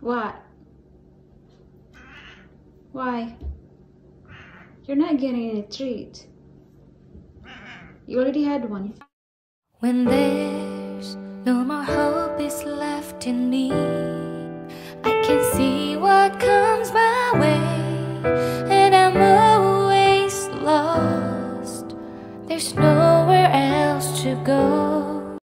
What? Why? You're not getting a treat. You already had one. When there's no more hope is left in me, I can see what comes my way.